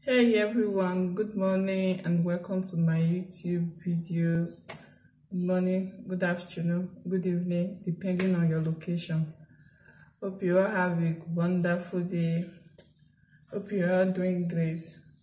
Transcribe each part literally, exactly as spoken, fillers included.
Hey everyone, good morning and welcome to my YouTube video. Good morning, good afternoon, good evening, depending on your location. Hope you all have a wonderful day. Hope you are doing great.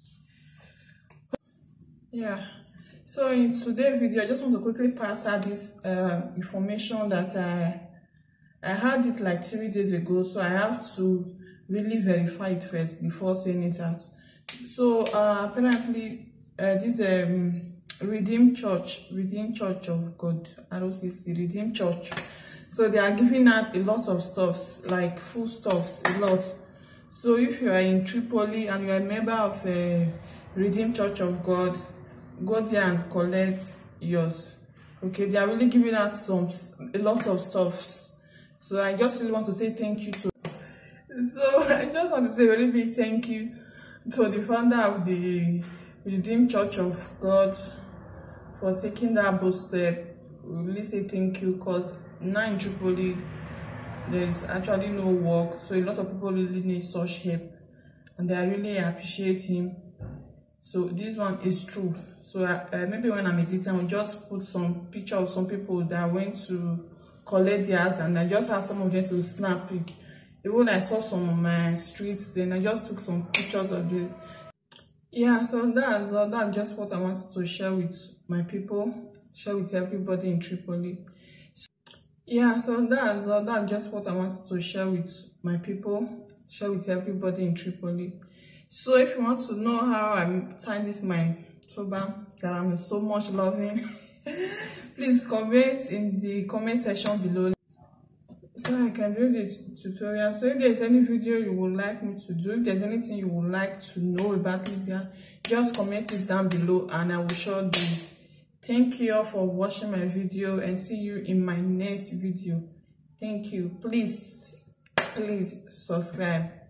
Yeah, so in today's video, I just want to quickly pass out this uh, information that I, I had it like three days ago, so I have to really verify it first before saying it out. So uh, apparently, uh, this um Redeemed Church, Redeemed Church of God, R O C C, Redeemed Church. So they are giving out a lot of stuffs, like food stuffs, a lot. So if you are in Tripoli and you are a member of a Redeemed Church of God, go there and collect yours. Okay, they are really giving out some a lot of stuffs. So I just really want to say thank you to. So I just want to say a very big thank you to the founder of the Redeemed Church of God for taking that bold step. We really say thank you, because now in Tripoli there is actually no work, so a lot of people really need such help, and I really appreciate him. So this one is true. So uh, uh, maybe when I'm editing, I will just put some picture of some people that went to collect theirs, and I just have some of them to snap pic. Even I saw some on my streets, then I just took some pictures of it. Yeah, so that's all. That's just what I wanted to share with my people, share with everybody in Tripoli. Yeah, so that's all. That's just what I wanted to share with my people, share with everybody in Tripoli. So if you want to know how I tied this my turban that I'm so much loving, please comment in the comment section below so I can do this tutorial. So if there's any video you would like me to do, if there's anything you would like to know about Libya, just comment it down below and I will show you. Thank you all for watching my video, and see you in my next video. Thank you. Please, please subscribe.